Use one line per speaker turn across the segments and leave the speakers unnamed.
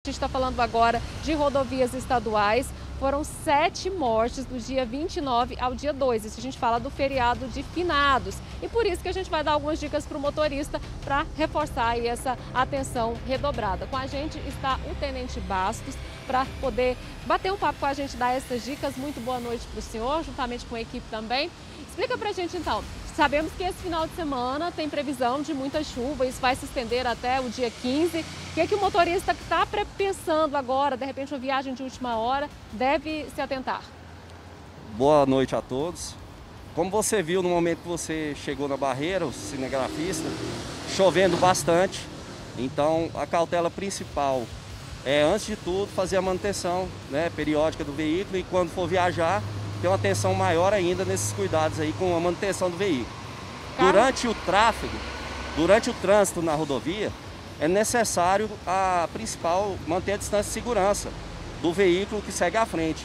gente está falando agora de rodovias estaduais. Foram 7 mortes do dia 29 ao dia 2. Isso a gente fala do feriado de finados. E por isso que a gente vai dar algumas dicas para o motorista para reforçar aí essa atenção redobrada. Com a gente está o Tenente Bastos para poder bater um papo com a gente, dar essas dicas. Muito boa noite para o senhor, juntamente com a equipe também. Explica para a gente então. Sabemos que esse final de semana tem previsão de muita chuva, isso vai se estender até o dia 15. O que o motorista que está pensando agora, de repente uma viagem de última hora, deve se atentar?
Boa noite a todos. Como você viu no momento que você chegou na barreira, o cinegrafista, chovendo bastante. Então a cautela principal é, antes de tudo, fazer a manutenção, né, periódica do veículo, e quando for viajar, ter uma atenção maior ainda nesses cuidados aí com a manutenção do veículo. Durante o tráfego, durante o trânsito na rodovia, é necessário manter a distância de segurança do veículo que segue à frente.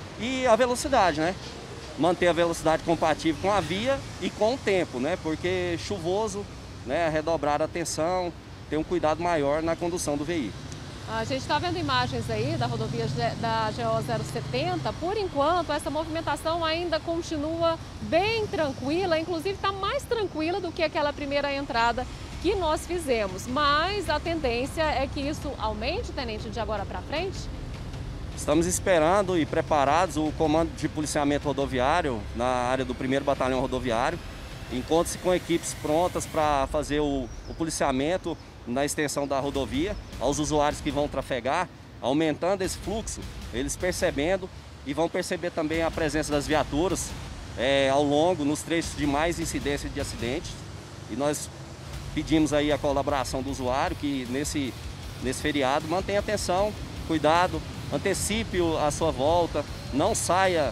E a velocidade, né? Manter a velocidade compatível com a via e com o tempo, né? Porque chuvoso, né? Redobrar a atenção, ter um cuidado maior na condução do veículo.
A gente está vendo imagens aí da rodovia da GO 070. Por enquanto, essa movimentação ainda continua bem tranquila, inclusive está mais tranquila do que aquela primeira entrada que nós fizemos. Mas a tendência é que isso aumente, Tenente, de agora para frente?
Estamos esperando e preparados. O Comando de Policiamento Rodoviário, na área do 1º Batalhão Rodoviário, encontra-se com equipes prontas para fazer o policiamento na extensão da rodovia, aos usuários que vão trafegar, aumentando esse fluxo, eles percebendo, e vão perceber também a presença das viaturas ao longo, nos trechos de mais incidência de acidentes. E nós pedimos aí a colaboração do usuário, que nesse feriado mantenha atenção, cuidado, antecipe a sua volta, não saia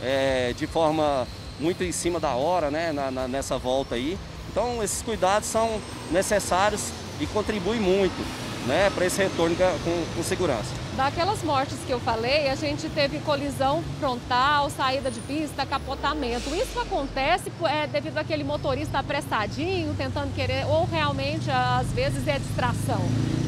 de forma muito em cima da hora, né, nessa volta aí. Então esses cuidados são necessários e contribui muito, né, para esse retorno com segurança.
Daquelas mortes que eu falei, a gente teve colisão frontal, saída de pista, capotamento. Isso acontece devido àquele motorista apressadinho, tentando querer, ou realmente, às vezes, é distração?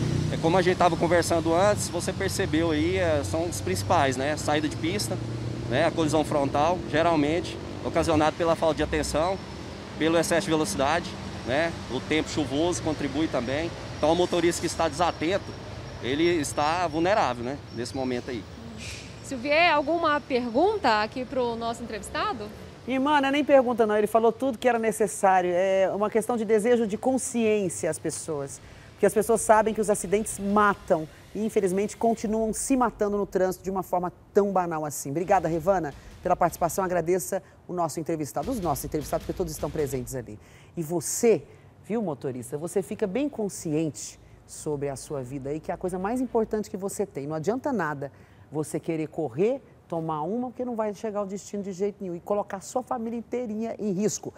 É como a gente estava conversando antes, você percebeu aí, são os principais, né? Saída de pista, né, a colisão frontal, geralmente ocasionado pela falta de atenção, pelo excesso de velocidade, né? O tempo chuvoso contribui também. Então o motorista que está desatento, ele está vulnerável, né, nesse momento aí.
Se vier alguma pergunta aqui para o nosso entrevistado?
Irmã, não é nem pergunta não, ele falou tudo que era necessário. É uma questão de desejo de consciência às pessoas. Porque as pessoas sabem que os acidentes matam e infelizmente continuam se matando no trânsito de uma forma tão banal assim. Obrigada, Revana, pela participação. Agradeça o nosso entrevistado, os nossos entrevistados, porque todos estão presentes ali. E você, viu, motorista, você fica bem consciente sobre a sua vida aí, que é a coisa mais importante que você tem. Não adianta nada você querer correr, tomar uma, porque não vai chegar ao destino de jeito nenhum, e colocar a sua família inteirinha em risco.